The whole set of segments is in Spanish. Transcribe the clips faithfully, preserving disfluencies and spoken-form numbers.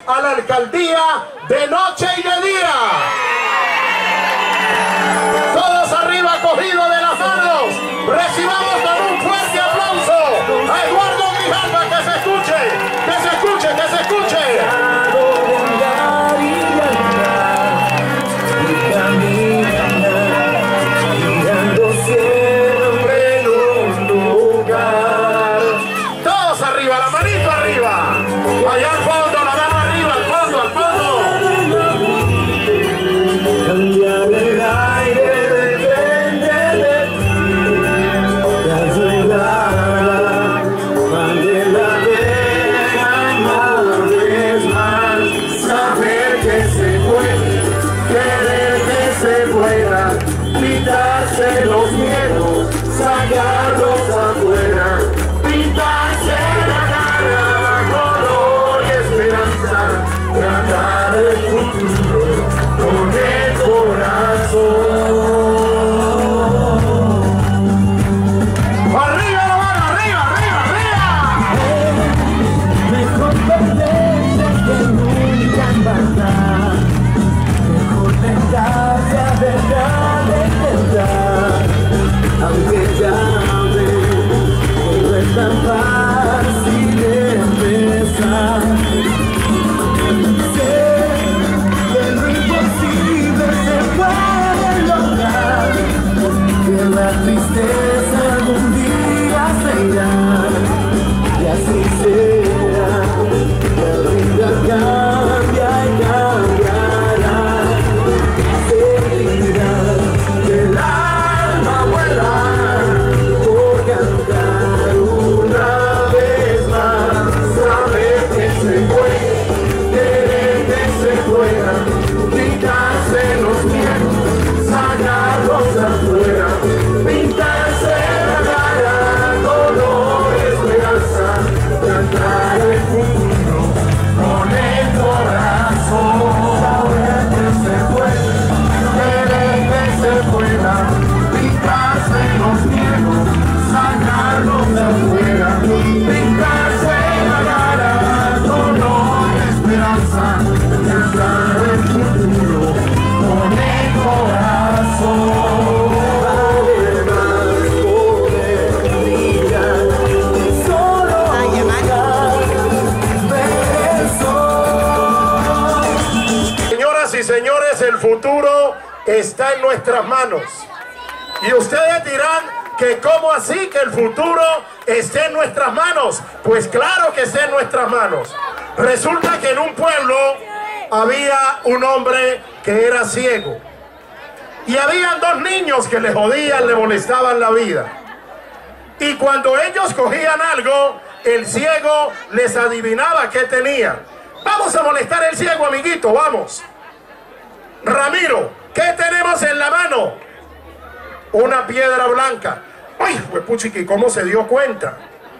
a la alcaldía de noche y de día. Todos arriba cogidos de las manos. Recibamos con un fuerte aplauso a Eduardo Grijalva. Que se escuche, que se escuche, que se escuche. Todos arriba, la manito arriba. Allá al fondo, la mano arriba, al fondo, al fondo. Cambiar el aire depende de ti. La ayudará, vale la pena una vez más. Saber que se puede, querer que se pueda, quitarse los miedos, sacarlos afuera, pintarse la cara, color y esperanza, tratar el futuro con el corazón. ¡Arriba la mano, arriba, arriba, arriba! Mejor perderse que nunca pasar, mejor tentarse a verdad de intentar, aunque ya ves, no es tan fácil empezar. Que la tristeza algún día se irá, y así será. La vida cambia y cambiará, seguirá el alma vuela por cantar una vez más. Saber que se puede, querer que se pueda, quitarse los miedos, sacarlos afuera, pintarse la cara, color esperanza, cantar el futuro con el corazón. Saber que se puede, querer que se pueda, pintarse los miedos, sacarlos afuera, pintarse la cara, color esperanza, cantar el futuro con el corazón. Señoras y señores, el futuro está en nuestras manos. Y ustedes dirán que ¿cómo así que el futuro está en nuestras manos? Pues claro que está en nuestras manos. Resulta que en un pueblo había un hombre que era ciego. Y habían dos niños que le jodían, le molestaban la vida. Y cuando ellos cogían algo, el ciego les adivinaba qué tenía. Vamos a molestar al ciego, amiguito, vamos. Ramiro, ¿qué tenemos en la mano? Una piedra blanca. Ay, pues puchiqui, ¿cómo se dio cuenta?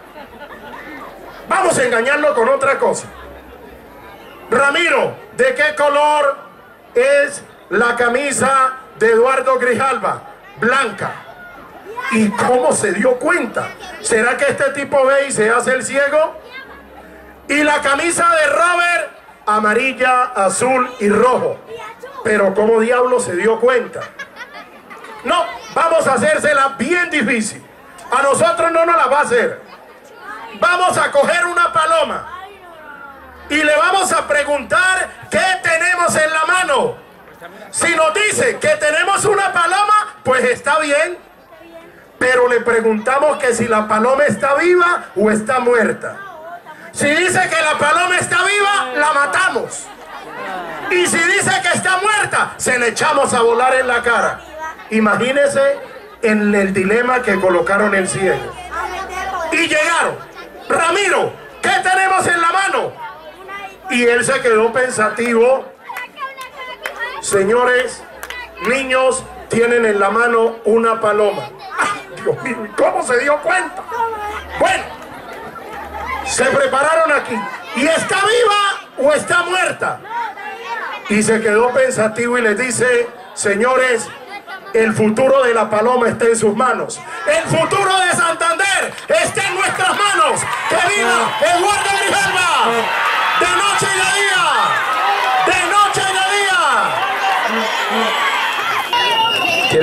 Vamos a engañarlo con otra cosa. Ramiro, ¿de qué color es la camisa de Eduardo Grijalva? Blanca. ¿Y cómo se dio cuenta? ¿Será que este tipo ve y se hace el ciego? Y la camisa de Robert, amarilla, azul y rojo. Pero ¿cómo diablo se dio cuenta? No, vamos a hacérsela bien difícil. A nosotros no nos la va a hacer. Vamos a coger una paloma y le vamos a preguntar qué tenemos en la mano. Si nos dice que tenemos una paloma, pues está bien. Pero le preguntamos que si la paloma está viva o está muerta. Si dice que la paloma está viva, la matamos. Y si dice que está muerta, se le echamos a volar en la cara. Imagínense en el dilema que colocaron el ciego. Y llegaron. Ramiro, ¿qué tenemos en la mano? Y él se quedó pensativo. Señores, niños, tienen en la mano una paloma. ¡Ay, Dios mío! ¿Cómo se dio cuenta? Bueno, se prepararon aquí. ¿Y está viva o está muerta? Y se quedó pensativo y les dice: señores, el futuro de la paloma está en sus manos. El futuro de Santander está en nuestras manos. ¡Que viva Eduardo Grijalva! De noche y de día.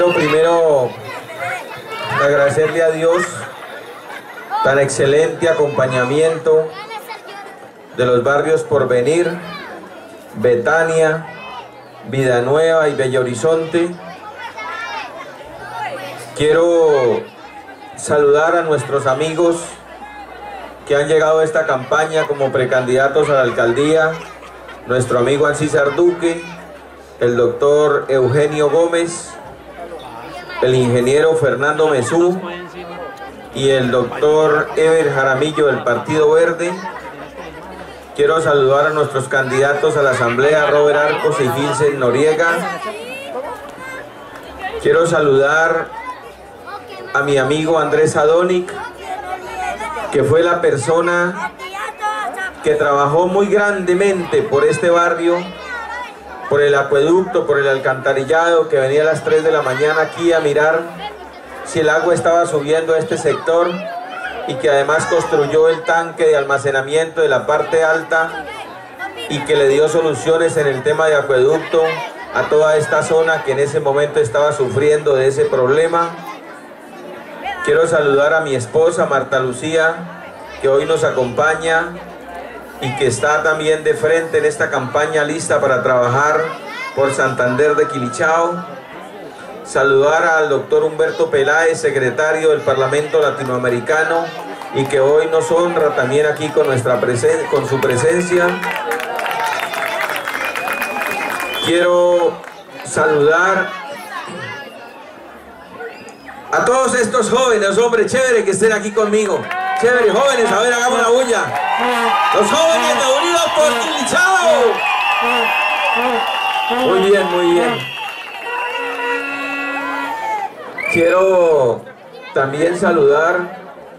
Quiero primero agradecerle a Dios tan excelente acompañamiento de los barrios Porvenir, Betania, Vida Nueva y Bello Horizonte. Quiero saludar a nuestros amigos que han llegado a esta campaña como precandidatos a la alcaldía, nuestro amigo Ancísar Duque, el doctor Eugenio Gómez, el ingeniero Fernando Mesú y el doctor Ever Jaramillo del Partido Verde. Quiero saludar a nuestros candidatos a la asamblea, Robert Arcos y Gilsen Noriega. Quiero saludar a mi amigo Andrés Adonic, que fue la persona que trabajó muy grandemente por este barrio, por el acueducto, por el alcantarillado, que venía a las tres de la mañana aquí a mirar si el agua estaba subiendo a este sector, y que además construyó el tanque de almacenamiento de la parte alta y que le dio soluciones en el tema de acueducto a toda esta zona que en ese momento estaba sufriendo de ese problema. Quiero saludar a mi esposa Marta Lucía, que hoy nos acompaña y que está también de frente en esta campaña lista para trabajar por Santander de Quilichao. Saludar al doctor Humberto Peláez, secretario del Parlamento Latinoamericano, y que hoy nos honra también aquí con, nuestra presen- con su presencia. Quiero saludar a todos estos jóvenes, hombres, chévere que estén aquí conmigo. Chévere, jóvenes, a ver, hagamos la bulla. Los jóvenes de Unidos por Quilichao. Muy bien, muy bien. Quiero también saludar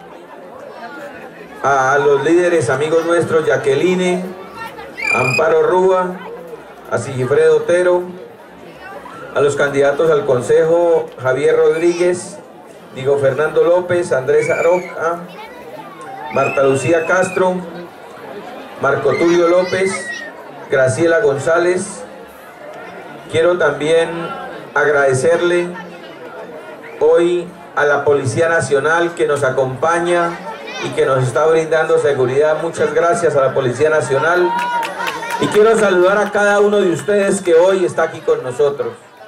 a los líderes amigos nuestros, Jacqueline, Amparo Rúa, a Sigifredo Otero, a los candidatos al Consejo, Javier Rodríguez, Diego Fernando López, Andrés Aroca, Marta Lucía Castro, Marco Tulio López, Graciela González. Quiero también agradecerle hoy a la Policía Nacional que nos acompaña y que nos está brindando seguridad. Muchas gracias a la Policía Nacional. Y quiero saludar a cada uno de ustedes que hoy está aquí con nosotros.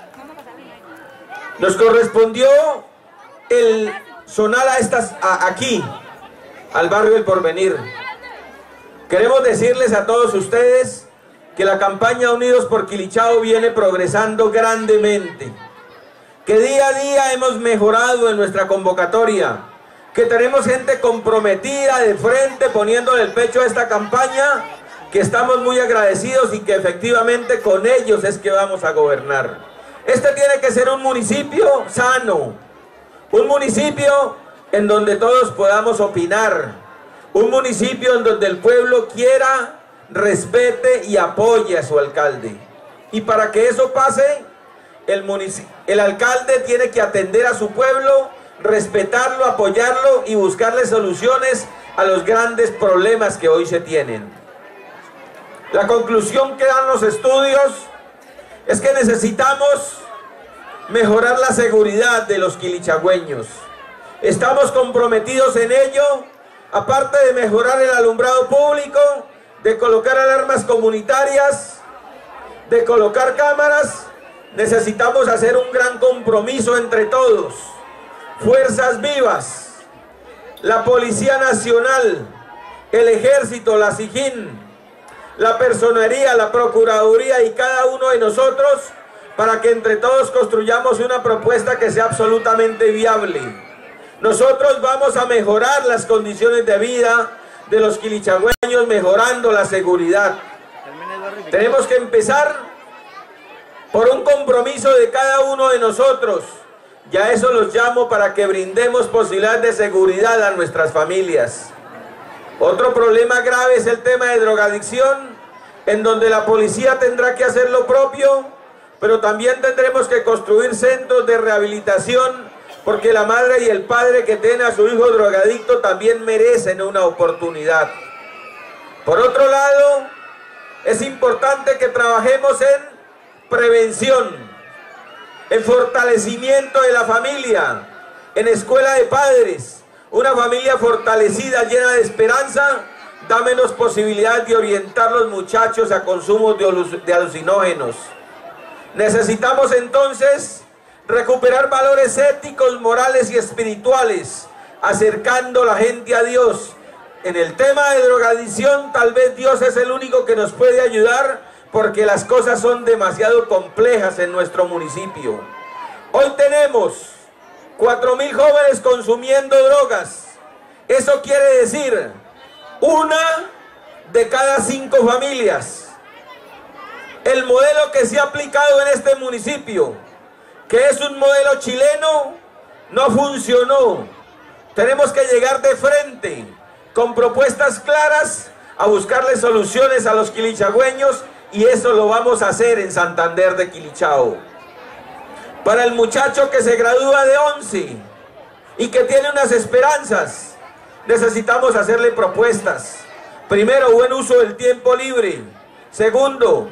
Nos correspondió el sonar a estas, a, aquí, al barrio El Porvenir. Queremos decirles a todos ustedes que la campaña Unidos por Quilichao viene progresando grandemente, que día a día hemos mejorado en nuestra convocatoria, que tenemos gente comprometida de frente poniéndole el pecho a esta campaña, que estamos muy agradecidos y que efectivamente con ellos es que vamos a gobernar. Este tiene que ser un municipio sano, un municipio en donde todos podamos opinar, un municipio en donde el pueblo quiera, respete y apoye a su alcalde. Y para que eso pase, el, el alcalde tiene que atender a su pueblo, respetarlo, apoyarlo y buscarle soluciones a los grandes problemas que hoy se tienen. La conclusión que dan los estudios es que necesitamos mejorar la seguridad de los quilichagüeños. Estamos comprometidos en ello, aparte de mejorar el alumbrado público, de colocar alarmas comunitarias, de colocar cámaras. Necesitamos hacer un gran compromiso entre todos. Fuerzas vivas, la Policía Nacional, el Ejército, la SIJIN, la Personería, la Procuraduría y cada uno de nosotros, para que entre todos construyamos una propuesta que sea absolutamente viable. Nosotros vamos a mejorar las condiciones de vida de los quilichagüeños, mejorando la seguridad. Tenemos que empezar por un compromiso de cada uno de nosotros. Ya eso los llamo para que brindemos posibilidad de seguridad a nuestras familias. Otro problema grave es el tema de drogadicción, en donde la policía tendrá que hacer lo propio, pero también tendremos que construir centros de rehabilitación, porque la madre y el padre que tiene a su hijo drogadicto también merecen una oportunidad. Por otro lado, es importante que trabajemos en prevención. en fortalecimiento de la familia, en escuela de padres, una familia fortalecida, llena de esperanza, da menos posibilidades de orientar a los muchachos a consumos de alucinógenos. Necesitamos entonces recuperar valores éticos, morales y espirituales, acercando a la gente a Dios. En el tema de drogadicción, tal vez Dios es el único que nos puede ayudar, porque las cosas son demasiado complejas en nuestro municipio. Hoy tenemos cuatro mil jóvenes consumiendo drogas. Eso quiere decir una de cada cinco familias. El modelo que se ha aplicado en este municipio, que es un modelo chileno, no funcionó. Tenemos que llegar de frente, con propuestas claras, a buscarle soluciones a los quilichagüeños, y eso lo vamos a hacer en Santander de Quilichao. Para el muchacho que se gradúa de once y que tiene unas esperanzas, necesitamos hacerle propuestas. Primero, buen uso del tiempo libre. Segundo,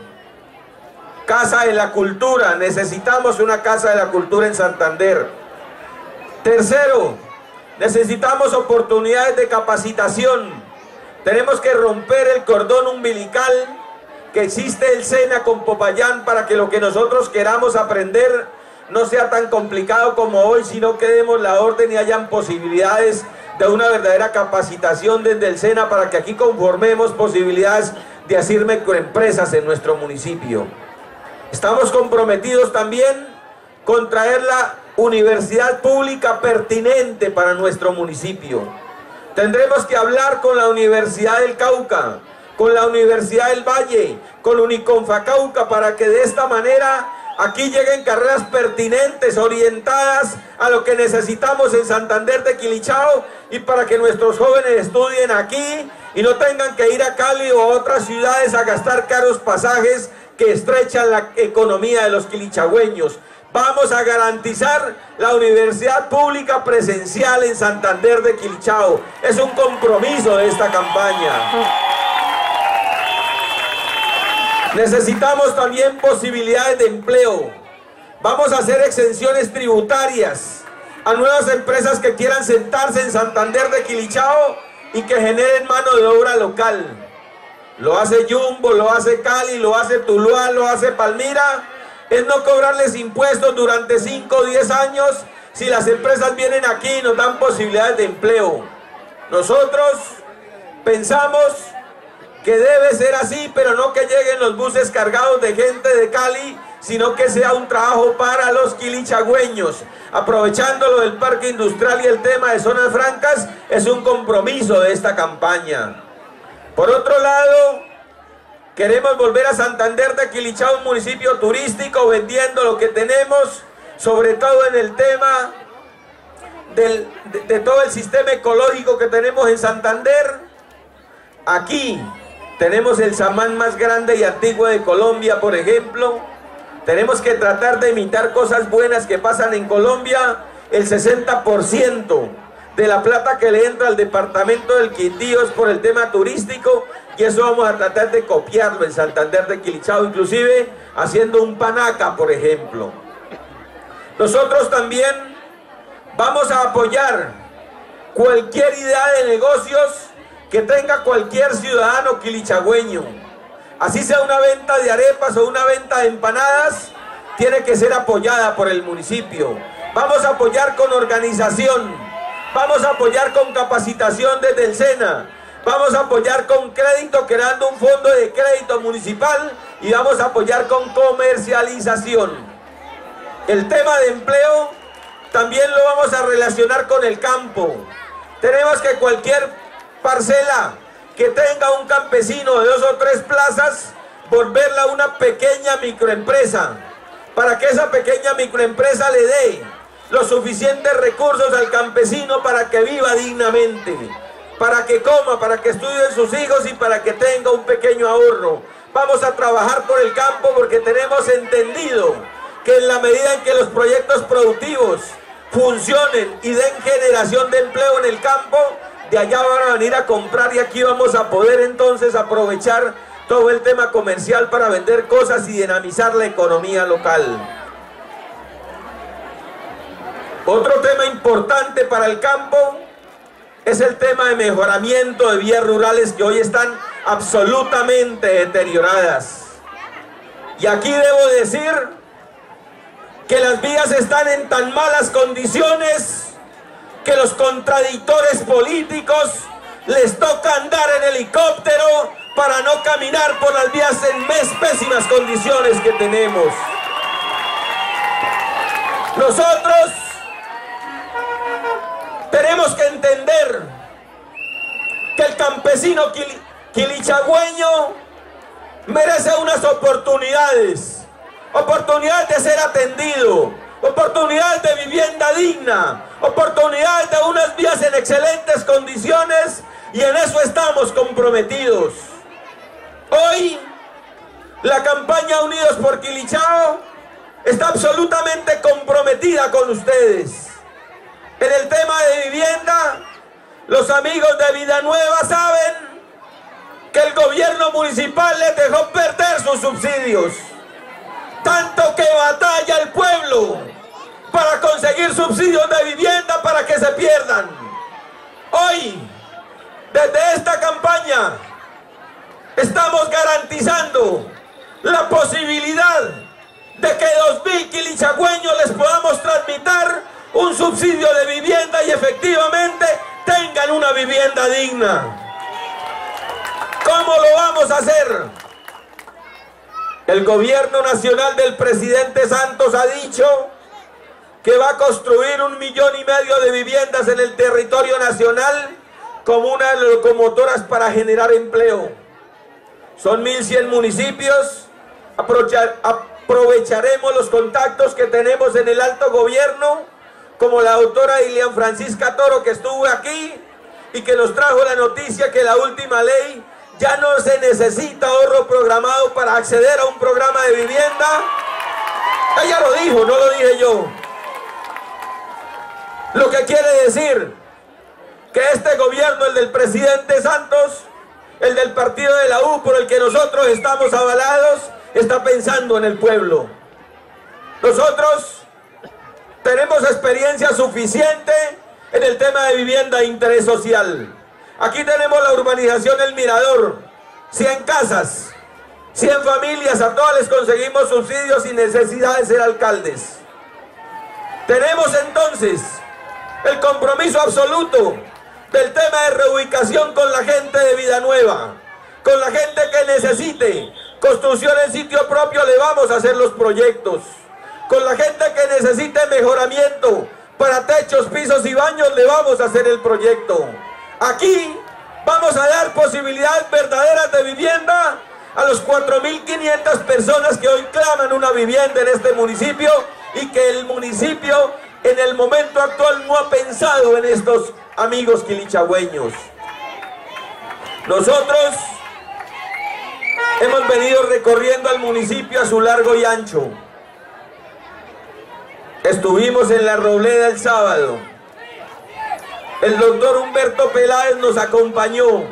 Casa de la Cultura. Necesitamos una Casa de la Cultura en Santander. Tercero, necesitamos oportunidades de capacitación. Tenemos que romper el cordón umbilical que existe el SENA con Popayán, para que lo que nosotros queramos aprender no sea tan complicado como hoy, sino que demos la orden y hayan posibilidades de una verdadera capacitación desde el SENA, para que aquí conformemos posibilidades de hacer microempresas en nuestro municipio. Estamos comprometidos también con traer la universidad pública pertinente para nuestro municipio. Tendremos que hablar con la Universidad del Cauca, con la Universidad del Valle, con Uniconfa Cauca, para que de esta manera aquí lleguen carreras pertinentes, orientadas a lo que necesitamos en Santander de Quilichao, y para que nuestros jóvenes estudien aquí y no tengan que ir a Cali o a otras ciudades a gastar caros pasajes que estrechan la economía de los quilichagüeños. Vamos a garantizar la universidad pública presencial en Santander de Quilichao. Es un compromiso de esta campaña. Necesitamos también posibilidades de empleo. Vamos a hacer exenciones tributarias a nuevas empresas que quieran sentarse en Santander de Quilichao y que generen mano de obra local. Lo hace Jumbo, lo hace Cali, lo hace Tuluá, lo hace Palmira. Es no cobrarles impuestos durante cinco o diez años si las empresas vienen aquí y nos dan posibilidades de empleo. Nosotros pensamos que debe ser así, pero no que lleguen los buses cargados de gente de Cali, sino que sea un trabajo para los quilichagüeños. Aprovechando lo del parque industrial y el tema de zonas francas, es un compromiso de esta campaña. Por otro lado, queremos volver a Santander de Quilichao, un municipio turístico, vendiendo lo que tenemos, sobre todo en el tema del, de, de todo el sistema ecológico que tenemos en Santander. Aquí tenemos el samán más grande y antiguo de Colombia, por ejemplo. Tenemos que tratar de imitar cosas buenas que pasan en Colombia. El sesenta por ciento de la plata que le entra al departamento del Quindío es por el tema turístico, y eso vamos a tratar de copiarlo en Santander de Quilichao, inclusive haciendo un panaca, por ejemplo. Nosotros también vamos a apoyar cualquier idea de negocios que tenga cualquier ciudadano quilichagüeño. Así sea una venta de arepas o una venta de empanadas, tiene que ser apoyada por el municipio. Vamos a apoyar con organización, vamos a apoyar con capacitación desde el SENA, vamos a apoyar con crédito, creando un fondo de crédito municipal, y vamos a apoyar con comercialización. El tema de empleo también lo vamos a relacionar con el campo. Tenemos que cualquier parcela que tenga un campesino de dos o tres plazas, volverla una pequeña microempresa, para que esa pequeña microempresa le dé los suficientes recursos al campesino para que viva dignamente, para que coma, para que estudien sus hijos y para que tenga un pequeño ahorro. Vamos a trabajar por el campo, porque tenemos entendido que en la medida en que los proyectos productivos funcionen y den generación de empleo en el campo, de allá van a venir a comprar, y aquí vamos a poder entonces aprovechar todo el tema comercial para vender cosas y dinamizar la economía local. Otro tema importante para el campo es el tema de mejoramiento de vías rurales que hoy están absolutamente deterioradas. Y aquí debo decir que las vías están en tan malas condiciones que los contradictores políticos les toca andar en helicóptero para no caminar por las vías en más pésimas condiciones que tenemos. Nosotros tenemos que entender que el campesino quil quilichagüeño merece unas oportunidades, oportunidades de ser atendido, oportunidades de vivienda digna, oportunidades de unas vías en excelentes condiciones, y en eso estamos comprometidos. Hoy la campaña Unidos por Quilichao está absolutamente comprometida con ustedes. En el tema de vivienda, los amigos de Vida Nueva saben que el gobierno municipal les dejó perder sus subsidios. Tanto que batalla el pueblo para conseguir subsidios de vivienda para que se pierdan. Hoy, desde esta campaña, estamos garantizando la posibilidad de que dos mil quilichagüeños les podamos transmitir un subsidio de vivienda y efectivamente tengan una vivienda digna. ¿Cómo lo vamos a hacer? El gobierno nacional del presidente Santos ha dicho que va a construir un millón y medio de viviendas en el territorio nacional como unas locomotoras para generar empleo. Son mil cien municipios. Aprovecharemos los contactos que tenemos en el alto gobierno, como la doctora Ilian Francisca Toro, que estuvo aquí y que nos trajo la noticia que la última ley ya no se necesita ahorro programado para acceder a un programa de vivienda. Ella lo dijo, no lo dije yo. Lo que quiere decir que este gobierno, el del presidente Santos, el del partido de la U por el que nosotros estamos avalados, está pensando en el pueblo. Nosotros tenemos experiencia suficiente en el tema de vivienda de interés social. Aquí tenemos la urbanización El Mirador, cien casas, cien familias, a todas les conseguimos subsidios sin necesidad de ser alcaldes. Tenemos entonces el compromiso absoluto del tema de reubicación con la gente de Vida Nueva, con la gente que necesite construcción en sitio propio, le vamos a hacer los proyectos. Con la gente que necesite mejoramiento para techos, pisos y baños, le vamos a hacer el proyecto. Aquí vamos a dar posibilidades verdaderas de vivienda a los cuatro mil quinientas personas que hoy claman una vivienda en este municipio y que el municipio en el momento actual no ha pensado en estos amigos quilichagüeños. Nosotros hemos venido recorriendo al municipio a su largo y ancho. Estuvimos en La Robleda el sábado. El doctor Humberto Peláez nos acompañó.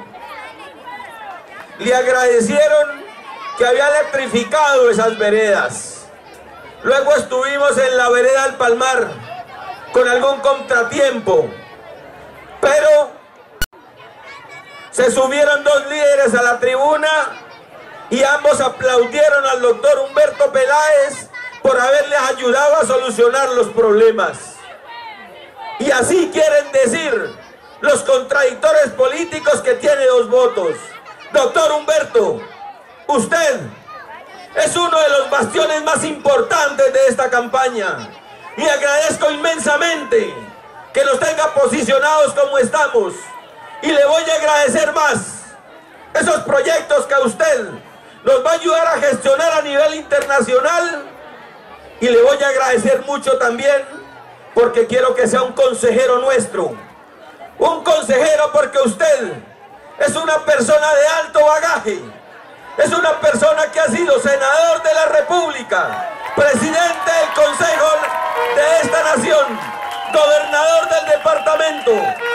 Le agradecieron que había electrificado esas veredas. Luego estuvimos en la vereda del Palmar con algún contratiempo, pero se subieron dos líderes a la tribuna y ambos aplaudieron al doctor Humberto Peláez por haberles ayudado a solucionar los problemas. Y así quieren decir los contradictores políticos que tiene dos votos. Doctor Humberto, usted es uno de los bastiones más importantes de esta campaña y agradezco inmensamente que nos tenga posicionados como estamos, y le voy a agradecer más esos proyectos que a usted nos va a ayudar a gestionar a nivel internacional, y le voy a agradecer mucho también porque quiero que sea un consejero nuestro, un consejero porque usted es una persona de alto bagaje, es una persona que ha sido senador de la República, presidente del Consejo de esta nación, gobernador del departamento,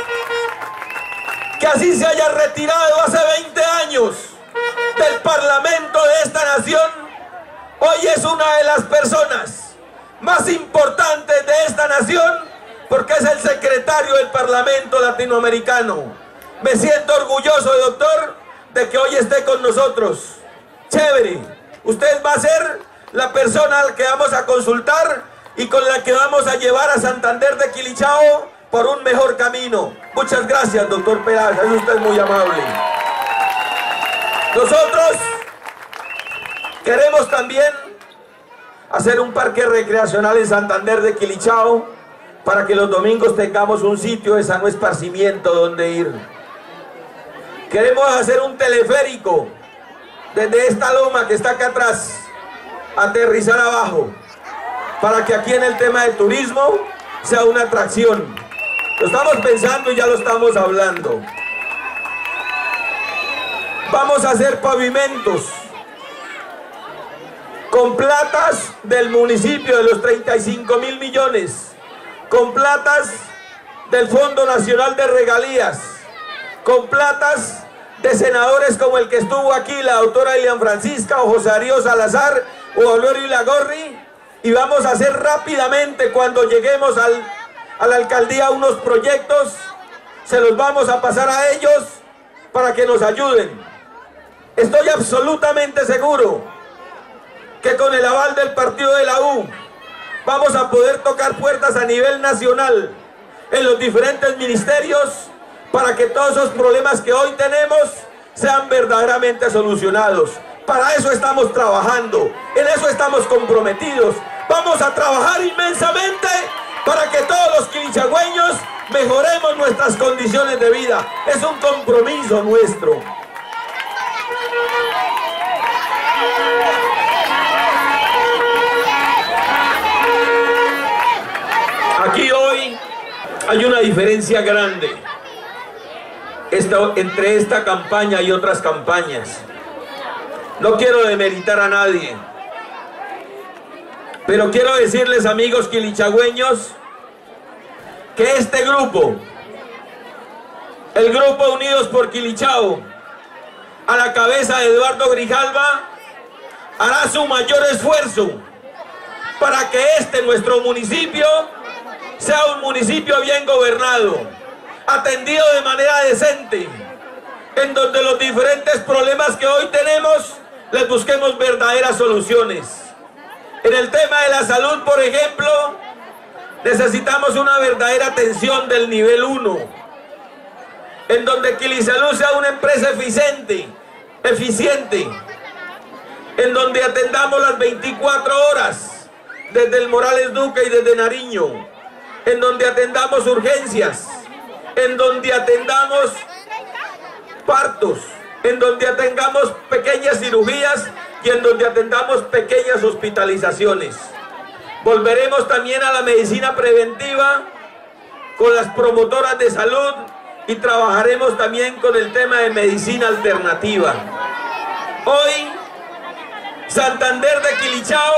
que así se haya retirado hace veinte años del Parlamento de esta nación, hoy es una de las personas más importantes de esta nación porque es el secretario del Parlamento Latinoamericano. Me siento orgulloso, doctor, de que hoy esté con nosotros. Chévere, usted va a ser la persona a la que vamos a consultar y con la que vamos a llevar a Santander de Quilichao por un mejor camino. Muchas gracias, doctor Peraza, es usted muy amable. Nosotros queremos también hacer un parque recreacional en Santander de Quilichao para que los domingos tengamos un sitio de sano esparcimiento donde ir. Queremos hacer un teleférico desde esta loma que está acá atrás, aterrizar abajo, para que aquí en el tema del turismo sea una atracción. Lo estamos pensando y ya lo estamos hablando. Vamos a hacer pavimentos con platas del municipio de los treinta y cinco mil millones, con platas del Fondo Nacional de Regalías, con platas de senadores como el que estuvo aquí, la doctora Elian Francisca o José Darío Salazar o Olerio Ilagorri, y vamos a hacer rápidamente cuando lleguemos al, a la alcaldía unos proyectos, se los vamos a pasar a ellos para que nos ayuden. Estoy absolutamente seguro que con el aval del partido de la U vamos a poder tocar puertas a nivel nacional en los diferentes ministerios para que todos esos problemas que hoy tenemos sean verdaderamente solucionados. Para eso estamos trabajando, en eso estamos comprometidos. Vamos a trabajar inmensamente para que todos los quilichagüeños mejoremos nuestras condiciones de vida. Es un compromiso nuestro. Aquí hoy hay una diferencia grande esta, entre esta campaña y otras campañas. No quiero demeritar a nadie, pero quiero decirles, amigos quilichagüeños, que este grupo, el Grupo Unidos por Quilichao, a la cabeza de Eduardo Grijalva, hará su mayor esfuerzo para que este, nuestro municipio, sea un municipio bien gobernado, atendido de manera decente, en donde los diferentes problemas que hoy tenemos les busquemos verdaderas soluciones. En el tema de la salud, por ejemplo, necesitamos una verdadera atención del nivel uno, en donde Quilisalud sea una empresa eficiente, eficiente, en donde atendamos las veinticuatro horas, desde el Morales Duque y desde Nariño, en donde atendamos urgencias, en donde atendamos partos, en donde atendamos pequeñas cirugías y en donde atendamos pequeñas hospitalizaciones. Volveremos también a la medicina preventiva con las promotoras de salud y trabajaremos también con el tema de medicina alternativa. Hoy, Santander de Quilichao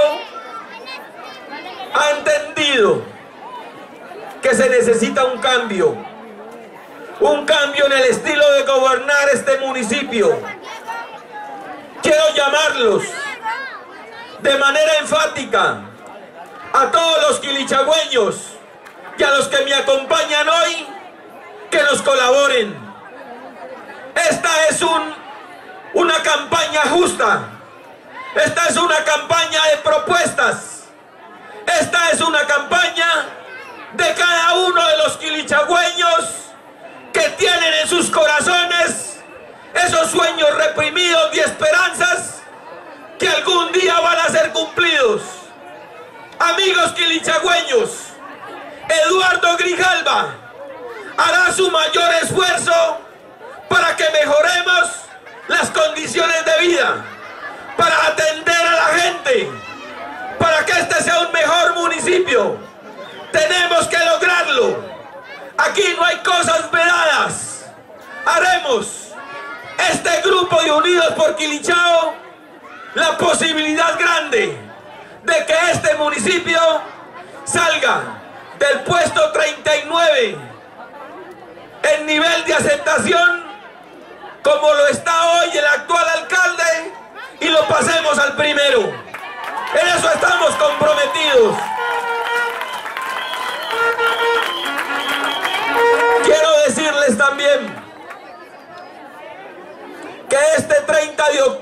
ha entendido que se necesita un cambio, un cambio en el estilo de gobernar este municipio. Quiero llamarlos de manera enfática a todos los quilichagüeños y a los que me acompañan hoy, que nos colaboren. Esta es un, una campaña justa, esta es una campaña de propuestas, esta es una campaña de cada uno de los quilichagüeños que tienen en sus corazones esos sueños reprimidos y esperanzas que algún día van a ser cumplidos. Amigos quilichagüeños, Eduardo Grijalva hará su mayor esfuerzo para que mejoremos las condiciones de vida, para atender a la gente, para que este sea un mejor municipio. Tenemos que lograrlo. Aquí no hay cosas vedadas. Haremos este grupo de Unidos por Quilichao la posibilidad grande de que este municipio salga del puesto treinta y nueve en nivel de aceptación, como lo está hoy el actual alcalde, y lo pasemos al primero. En eso estamos comprometidos.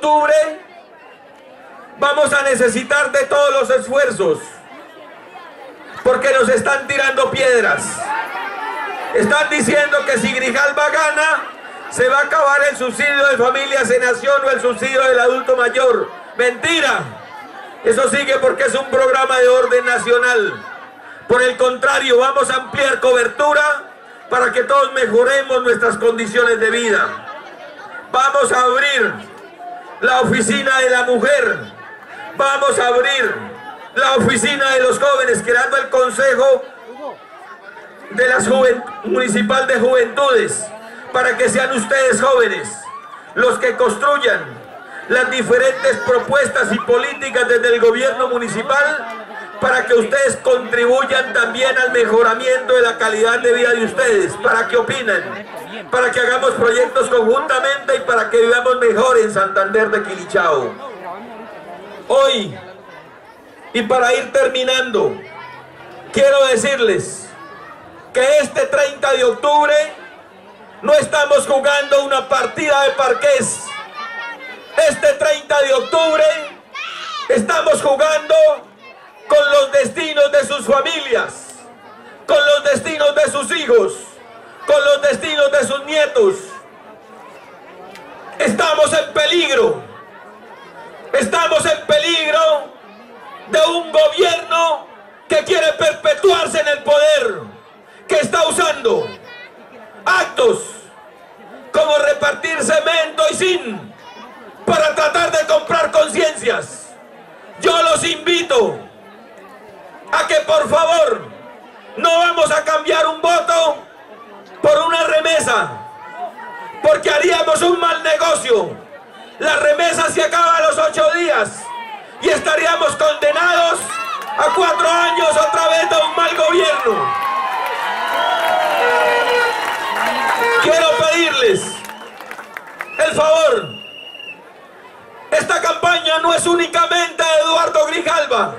octubre vamos a necesitar de todos los esfuerzos, porque nos están tirando piedras. Están diciendo que si Grijalva gana, se va a acabar el subsidio de familias en acción o el subsidio del adulto mayor. ¡Mentira! Eso sigue porque es un programa de orden nacional. Por el contrario, vamos a ampliar cobertura para que todos mejoremos nuestras condiciones de vida. Vamos a abrir la oficina de la mujer. Vamos a abrir la oficina de los jóvenes, creando el Consejo de la Municipal de Juventudes, para que sean ustedes jóvenes los que construyan las diferentes propuestas y políticas desde el gobierno municipal, para que ustedes contribuyan también al mejoramiento de la calidad de vida de ustedes. ¿Para qué opinan? Para que hagamos proyectos conjuntamente y para que vivamos mejor en Santander de Quilichao. Hoy, y para ir terminando, quiero decirles que este treinta de octubre no estamos jugando una partida de parqués. Este treinta de octubre estamos jugando con los destinos de sus familias, con los destinos de sus hijos, con los destinos de sus nietos. Estamos en peligro, estamos en peligro de un gobierno que quiere perpetuarse en el poder, que está usando actos como repartir cemento y zinc para tratar de comprar conciencias. Yo los invito a que por favor no vamos a cambiar un voto por una remesa, porque haríamos un mal negocio. La remesa se acaba a los ocho días y estaríamos condenados a cuatro años otra vez de un mal gobierno. Quiero pedirles el favor. Esta campaña no es únicamente de Eduardo Grijalva.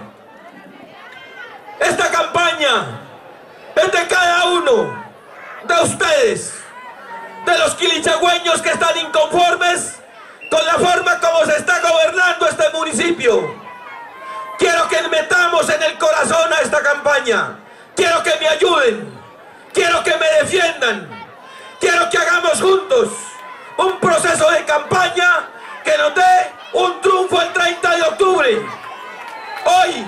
Esta campaña es de cada uno de ustedes, de los quilichagüeños que están inconformes con la forma como se está gobernando este municipio. Quiero que metamos en el corazón a esta campaña. Quiero que me ayuden. Quiero que me defiendan. Quiero que hagamos juntos un proceso de campaña que nos dé un triunfo el treinta de octubre. Hoy,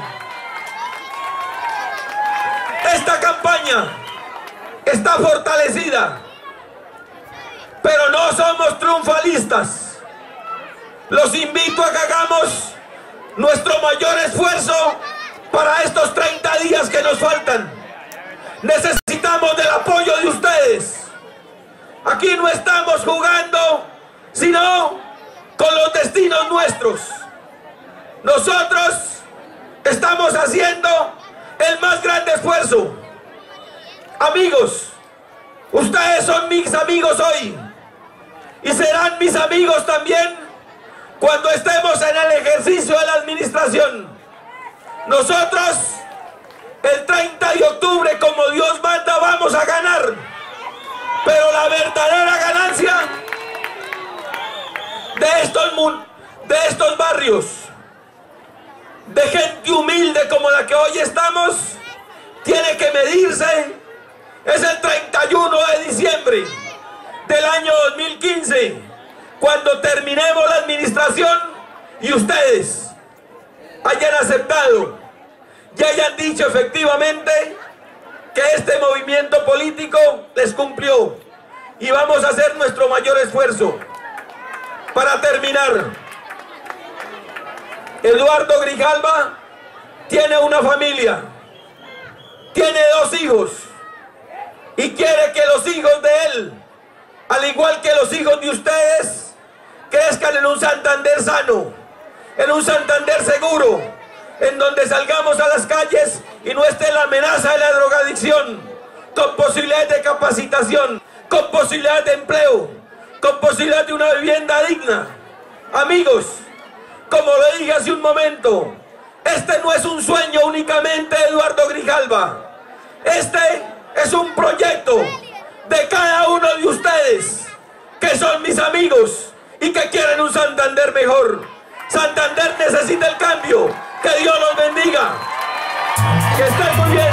esta campaña está fortalecida, pero no somos triunfalistas. Los invito a que hagamos nuestro mayor esfuerzo para estos treinta días que nos faltan. Necesitamos del apoyo de ustedes. Aquí no estamos jugando, sino con los destinos nuestros. Nosotros estamos haciendo el más grande esfuerzo. Amigos, ustedes son mis amigos hoy y serán mis amigos también cuando estemos en el ejercicio de la administración. Nosotros el treinta de octubre, como Dios manda, vamos a ganar, pero la verdadera ganancia de estos, de estos barrios, de gente humilde como la que hoy estamos, tiene que medirse. Es el treinta y uno de diciembre del año dos mil quince, cuando terminemos la administración y ustedes hayan aceptado y hayan dicho efectivamente que este movimiento político les cumplió, y vamos a hacer nuestro mayor esfuerzo. Para terminar, Eduardo Grijalva tiene una familia, tiene dos hijos, y quiere que los hijos de él, al igual que los hijos de ustedes, crezcan en un Santander sano, en un Santander seguro, en donde salgamos a las calles y no esté la amenaza de la drogadicción, con posibilidades de capacitación, con posibilidades de empleo, con posibilidades de una vivienda digna. Amigos, como lo dije hace un momento, este no es un sueño únicamente de Eduardo Grijalva. Este es un proyecto de cada uno de ustedes, que son mis amigos y que quieren un Santander mejor. Santander necesita el cambio. Que Dios los bendiga. Que estén muy bien.